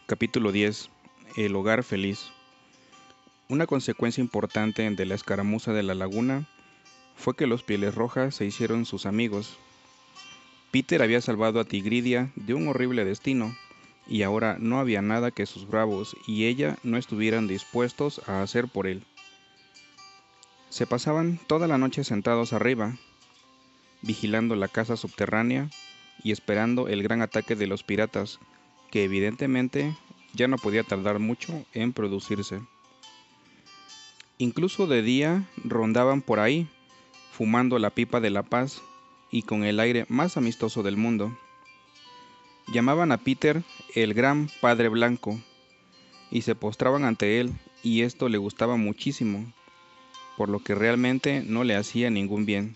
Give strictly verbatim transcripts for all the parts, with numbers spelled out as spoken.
Capítulo diez. El hogar feliz. Una consecuencia importante de la escaramuza de la laguna fue que los Pieles Rojas se hicieron sus amigos. Peter había salvado a Tigridia de un horrible destino, y ahora no había nada que sus bravos y ella no estuvieran dispuestos a hacer por él. Se pasaban toda la noche sentados arriba, vigilando la casa subterránea y esperando el gran ataque de los piratas, que evidentemente ya no podía tardar mucho en producirse. Incluso de día rondaban por ahí, fumando la pipa de la paz y con el aire más amistoso del mundo. Llamaban a Peter el gran Padre Blanco y se postraban ante él, y esto le gustaba muchísimo, por lo que realmente no le hacía ningún bien.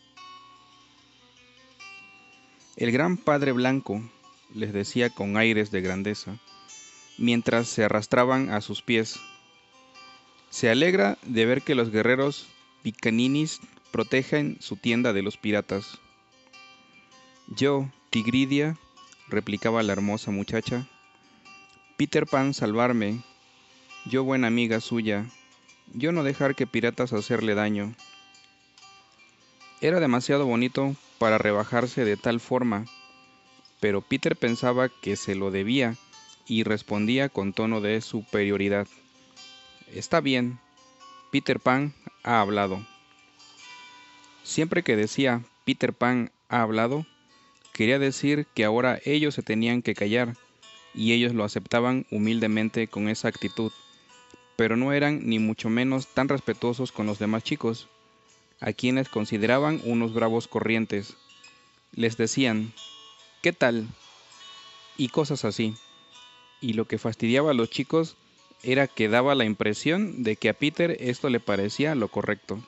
El gran Padre Blanco, les decía con aires de grandeza, mientras se arrastraban a sus pies. Se alegra de ver que los guerreros picaninis protegen su tienda de los piratas. Yo, Tigridia, replicaba la hermosa muchacha, Peter Pan salvarme, yo buena amiga suya, yo no dejar que piratas hacerle daño. Era demasiado bonito para rebajarse de tal forma, pero Peter pensaba que se lo debía y respondía con tono de superioridad. Está bien, Peter Pan ha hablado. Siempre que decía Peter Pan ha hablado, quería decir que ahora ellos se tenían que callar, y ellos lo aceptaban humildemente con esa actitud, pero no eran ni mucho menos tan respetuosos con los demás chicos, a quienes consideraban unos bravos corrientes. Les decían, ¿qué tal? Y cosas así, y lo que fastidiaba a los chicos era que daba la impresión de que a Peter esto le parecía lo correcto.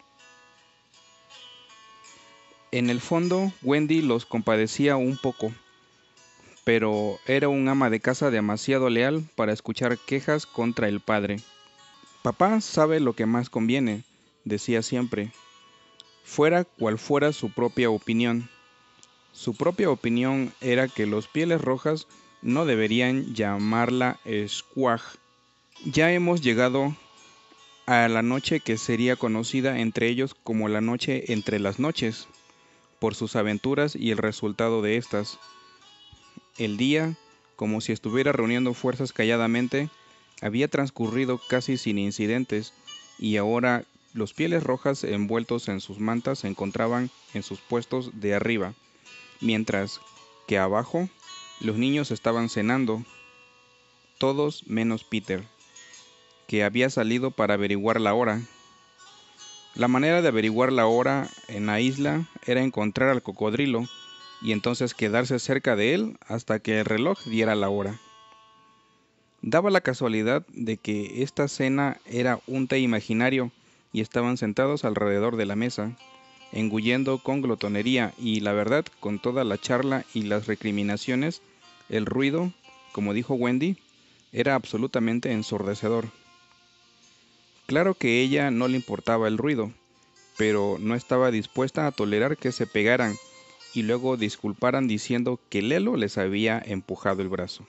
En el fondo, Wendy los compadecía un poco, pero era un ama de casa demasiado leal para escuchar quejas contra el padre. Papá sabe lo que más conviene, decía siempre, fuera cual fuera su propia opinión. Su propia opinión era que los Pieles Rojas no deberían llamarla Squag. Ya hemos llegado a la noche que sería conocida entre ellos como la noche entre las noches, por sus aventuras y el resultado de estas. El día, como si estuviera reuniendo fuerzas calladamente, había transcurrido casi sin incidentes, y ahora los Pieles Rojas envueltos en sus mantas se encontraban en sus puestos de arriba, mientras que abajo los niños estaban cenando, todos menos Peter, que había salido para averiguar la hora. La manera de averiguar la hora en la isla era encontrar al cocodrilo y entonces quedarse cerca de él hasta que el reloj diera la hora. Daba la casualidad de que esta cena era un té imaginario y estaban sentados alrededor de la mesa, engullendo con glotonería y, la verdad, con toda la charla y las recriminaciones, el ruido, como dijo Wendy, era absolutamente ensordecedor. Claro que a ella no le importaba el ruido, pero no estaba dispuesta a tolerar que se pegaran y luego disculparan diciendo que Lelo les había empujado el brazo.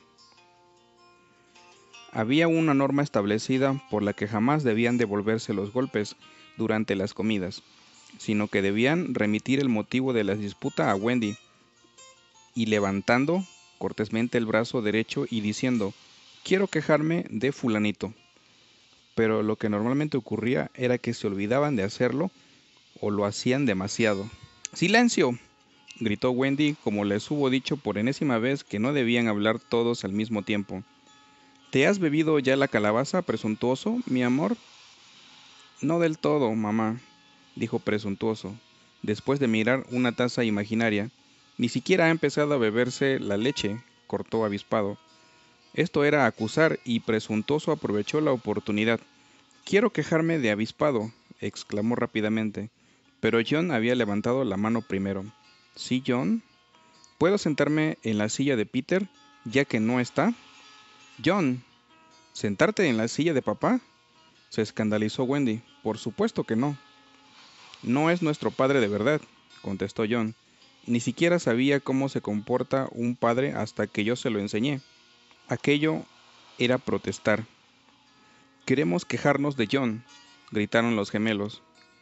Había una norma establecida por la que jamás debían devolverse los golpes durante las comidas, sino que debían remitir el motivo de la disputa a Wendy, y levantando cortésmente el brazo derecho y diciendo, quiero quejarme de fulanito. Pero lo que normalmente ocurría era que se olvidaban de hacerlo o lo hacían demasiado. ¡Silencio!, gritó Wendy, como les hubo dicho por enésima vez que no debían hablar todos al mismo tiempo. ¿Te has bebido ya la calabaza, presuntuoso, mi amor? No del todo, mamá, dijo Presuntuoso, después de mirar una taza imaginaria. Ni siquiera ha empezado a beberse la leche, cortó Avispado. Esto era acusar, y Presuntuoso aprovechó la oportunidad. Quiero quejarme de Avispado, exclamó rápidamente, pero John había levantado la mano primero. ¿Sí, John? ¿Puedo sentarme en la silla de Peter, ya que no está? John, ¿sentarte en la silla de papá?, se escandalizó Wendy. Por supuesto que no. No es nuestro padre de verdad, contestó John. Ni siquiera sabía cómo se comporta un padre hasta que yo se lo enseñé. Aquello era protestar. «Queremos quejarnos de John», gritaron los gemelos.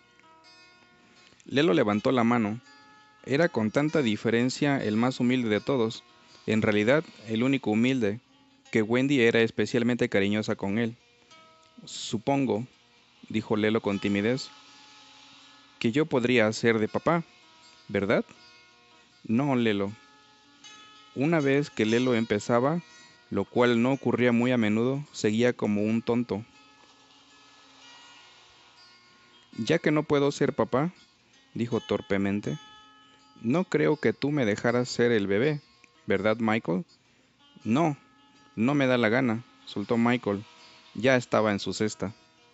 Lelo levantó la mano. Era con tanta diferencia el más humilde de todos, en realidad el único humilde, que Wendy era especialmente cariñosa con él. «Supongo», dijo Lelo con timidez, «que yo podría hacer de papá, ¿verdad?» «No, Lelo». Una vez que Lelo empezaba, lo cual no ocurría muy a menudo, seguía como un tonto. «Ya que no puedo ser papá», dijo torpemente, «no creo que tú me dejaras ser el bebé, ¿verdad, Michael?» «No, no me da la gana», soltó Michael. Ya estaba en su cesta.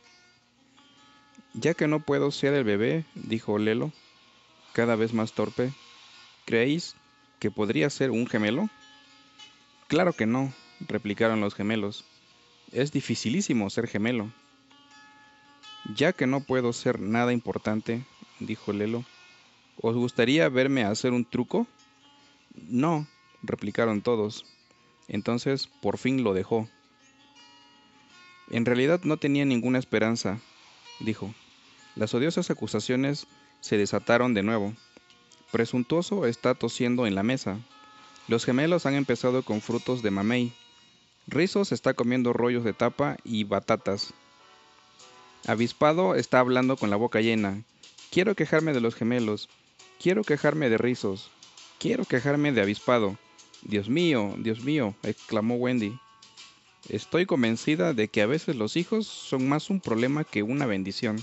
«Ya que no puedo ser el bebé», dijo Lelo, cada vez más torpe, «¿creéis que podría ser un gemelo?» «Claro que no», replicaron los gemelos. «Es dificilísimo ser gemelo». «Ya que no puedo ser nada importante», dijo Lelo, «¿os gustaría verme hacer un truco?» «No», replicaron todos. Entonces por fin lo dejó. «En realidad no tenía ninguna esperanza», dijo. Las odiosas acusaciones se desataron de nuevo. «Presuntuoso está tosiendo en la mesa. Los gemelos han empezado con frutos de mamey. Rizos está comiendo rollos de tapa y batatas. Avispado está hablando con la boca llena. Quiero quejarme de los gemelos. Quiero quejarme de Rizos. Quiero quejarme de Avispado. Dios mío, Dios mío», exclamó Wendy. «Estoy convencida de que a veces los hijos son más un problema que una bendición».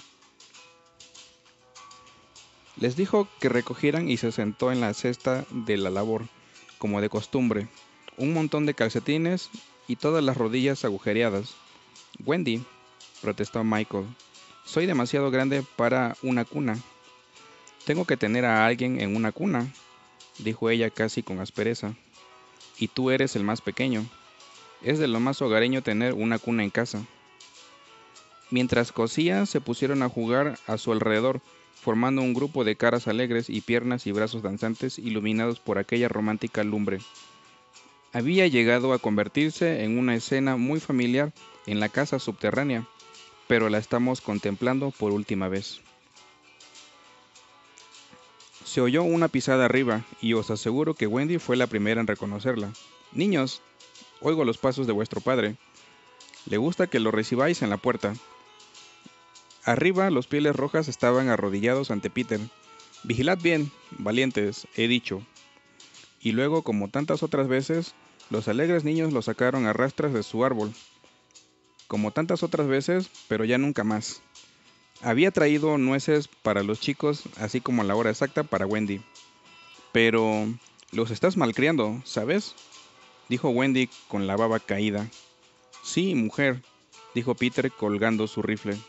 Les dijo que recogieran y se sentó en la cesta de la labor, como de costumbre, un montón de calcetines y todas las rodillas agujereadas. «Wendy», protestó Michael, «soy demasiado grande para una cuna». «Tengo que tener a alguien en una cuna», dijo ella casi con aspereza. «Y tú eres el más pequeño. Es de lo más hogareño tener una cuna en casa». Mientras cosía, se pusieron a jugar a su alrededor, formando un grupo de caras alegres y piernas y brazos danzantes iluminados por aquella romántica lumbre. Había llegado a convertirse en una escena muy familiar en la casa subterránea, pero la estamos contemplando por última vez. Se oyó una pisada arriba, y os aseguro que Wendy fue la primera en reconocerla. «Niños, oigo los pasos de vuestro padre. Le gusta que lo recibáis en la puerta». Arriba los pieles rojas estaban arrodillados ante Peter. «Vigilad bien, valientes», he dicho. Y luego, como tantas otras veces, los alegres niños lo sacaron a rastras de su árbol. Como tantas otras veces, pero ya nunca más. Había traído nueces para los chicos, así como la hora exacta para Wendy. «Pero los estás malcriando, ¿sabes?», dijo Wendy con la baba caída. «Sí, mujer», dijo Peter colgando su rifle.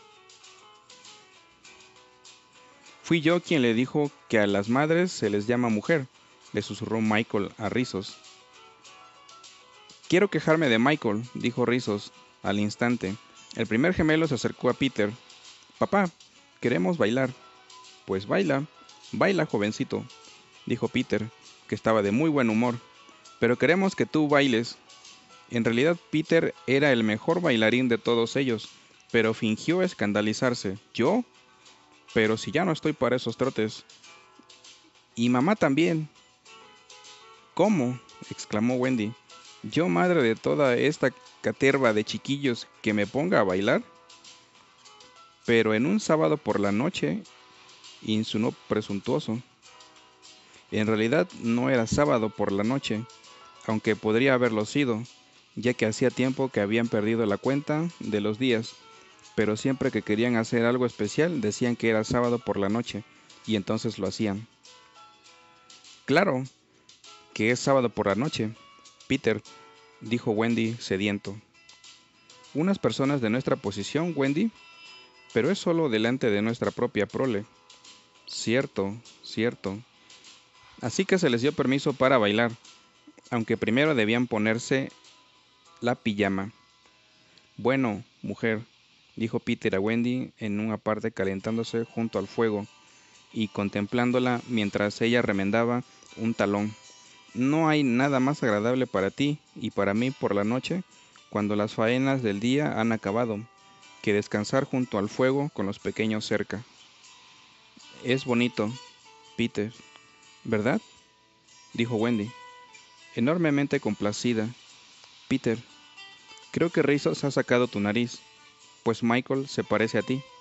«Fui yo quien le dijo que a las madres se les llama mujer», le susurró Michael a Rizos. «Quiero quejarme de Michael», dijo Rizos al instante. El primer gemelo se acercó a Peter. «Papá, queremos bailar». «Pues baila, baila, jovencito», dijo Peter, que estaba de muy buen humor. «Pero queremos que tú bailes». En realidad Peter era el mejor bailarín de todos ellos, pero fingió escandalizarse. «¿Yo? Pero si ya no estoy para esos trotes». «Y mamá también». «¿Cómo?», exclamó Wendy. «¿Yo, madre de toda esta caterva de chiquillos, que me ponga a bailar?». «Pero en un sábado por la noche», insinuó presuntuoso. En realidad no era sábado por la noche, aunque podría haberlo sido, ya que hacía tiempo que habían perdido la cuenta de los días, pero siempre que querían hacer algo especial decían que era sábado por la noche, y entonces lo hacían. «Claro que es sábado por la noche, Peter», dijo Wendy sediento. «Unas personas de nuestra posición, Wendy, pero es solo delante de nuestra propia prole». «Cierto, cierto». Así que se les dio permiso para bailar, aunque primero debían ponerse la pijama. «Bueno, mujer», dijo Peter a Wendy en una parte calentándose junto al fuego y contemplándola mientras ella remendaba un talón. No hay nada más agradable para ti y para mí por la noche, cuando las faenas del día han acabado, que descansar junto al fuego con los pequeños cerca. Es bonito, Peter, ¿verdad?, dijo Wendy, enormemente complacida. Peter, creo que Rizos ha sacado tu nariz, pues Michael se parece a ti.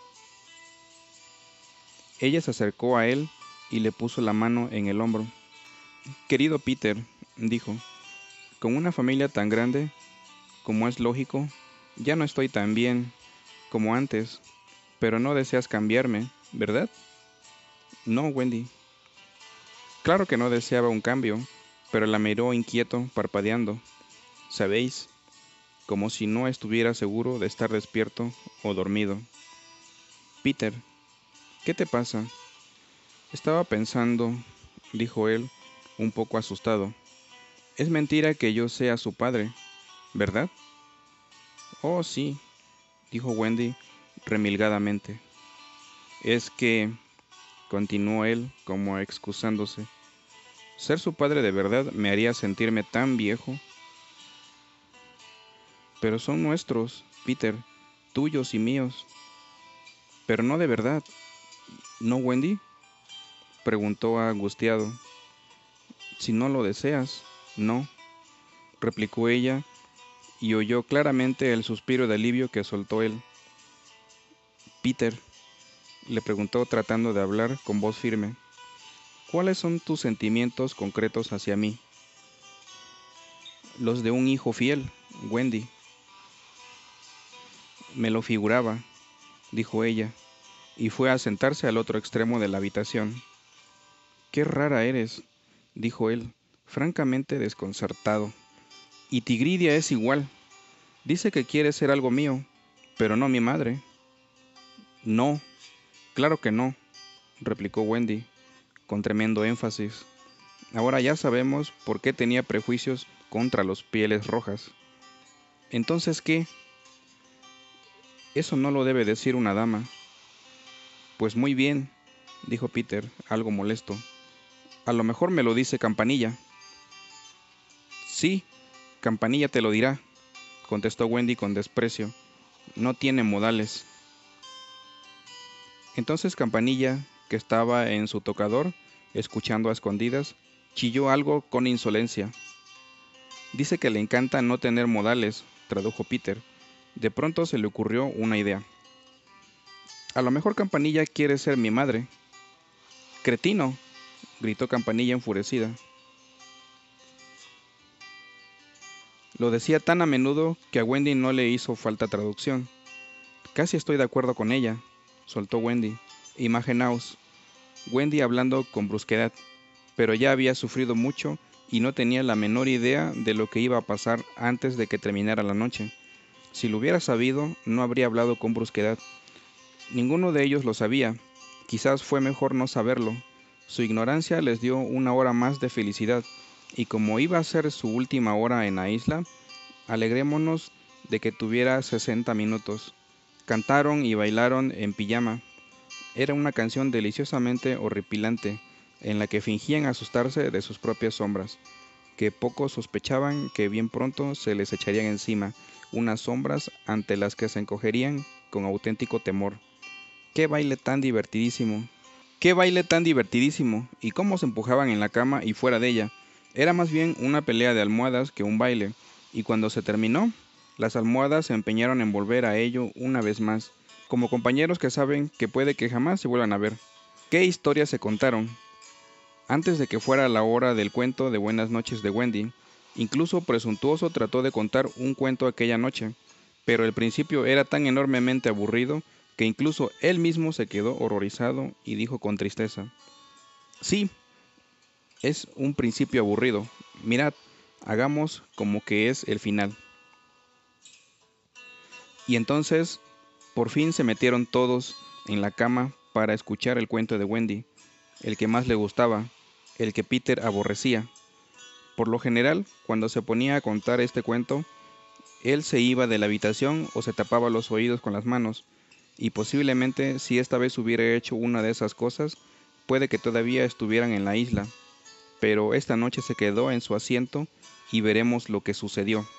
Ella se acercó a él y le puso la mano en el hombro. Querido Peter, dijo, con una familia tan grande, como es lógico, ya no estoy tan bien como antes, pero no deseas cambiarme, ¿verdad? No, Wendy. Claro que no deseaba un cambio, pero la miró inquieto, parpadeando. ¿Sabéis? Como si no estuviera seguro de estar despierto o dormido. Peter, ¿qué te pasa? Estaba pensando, dijo él, un poco asustado. Es mentira que yo sea su padre, ¿verdad? Oh, sí, dijo Wendy remilgadamente. Es que, continuó él como excusándose, ser su padre de verdad me haría sentirme tan viejo. Pero son nuestros, Peter, tuyos y míos. Pero no de verdad, ¿no, Wendy?, preguntó angustiado. Si no lo deseas, no, replicó ella, y oyó claramente el suspiro de alivio que soltó él. Peter, le preguntó tratando de hablar con voz firme, ¿cuáles son tus sentimientos concretos hacia mí? Los de un hijo fiel, Wendy. Me lo figuraba, dijo ella, y fue a sentarse al otro extremo de la habitación. Qué rara eres, dijo él, francamente desconcertado. Y Tigridia es igual. Dice que quiere ser algo mío, pero no mi madre. No, claro que no, replicó Wendy, con tremendo énfasis. Ahora ya sabemos por qué tenía prejuicios contra los pieles rojas. ¿Entonces qué? Eso no lo debe decir una dama. Pues muy bien, dijo Peter, algo molesto. A lo mejor me lo dice Campanilla. Sí, Campanilla te lo dirá, contestó Wendy con desprecio. No tiene modales. Entonces Campanilla, que estaba en su tocador, escuchando a escondidas, chilló algo con insolencia. Dice que le encanta no tener modales, tradujo Peter. De pronto se le ocurrió una idea. A lo mejor Campanilla quiere ser mi madre. ¡Cretino!, gritó Campanilla enfurecida. Lo decía tan a menudo que a Wendy no le hizo falta traducción. Casi estoy de acuerdo con ella, soltó Wendy. Imaginaos, Wendy hablando con brusquedad, pero ya había sufrido mucho y no tenía la menor idea de lo que iba a pasar antes de que terminara la noche. Si lo hubiera sabido, no habría hablado con brusquedad. Ninguno de ellos lo sabía. Quizás fue mejor no saberlo. Su ignorancia les dio una hora más de felicidad, y como iba a ser su última hora en la isla, alegrémonos de que tuviera sesenta minutos. Cantaron y bailaron en pijama. Era una canción deliciosamente horripilante, en la que fingían asustarse de sus propias sombras, que pocos sospechaban que bien pronto se les echarían encima unas sombras ante las que se encogerían con auténtico temor. ¡Qué baile tan divertidísimo! ¡Qué baile tan divertidísimo! Y cómo se empujaban en la cama y fuera de ella. Era más bien una pelea de almohadas que un baile, y cuando se terminó, las almohadas se empeñaron en volver a ello una vez más, como compañeros que saben que puede que jamás se vuelvan a ver. ¿Qué historias se contaron? Antes de que fuera la hora del cuento de Buenas noches de Wendy, incluso Presuntuoso trató de contar un cuento aquella noche, pero el principio era tan enormemente aburrido que incluso él mismo se quedó horrorizado y dijo con tristeza: sí, es un principio aburrido. Mirad, hagamos como que es el final. Y entonces, por fin se metieron todos en la cama para escuchar el cuento de Wendy, el que más le gustaba, el que Peter aborrecía. Por lo general, cuando se ponía a contar este cuento, él se iba de la habitación o se tapaba los oídos con las manos, y posiblemente si esta vez hubiera hecho una de esas cosas, puede que todavía estuvieran en la isla. pero esta noche se quedó en su asiento y veremos lo que sucedió.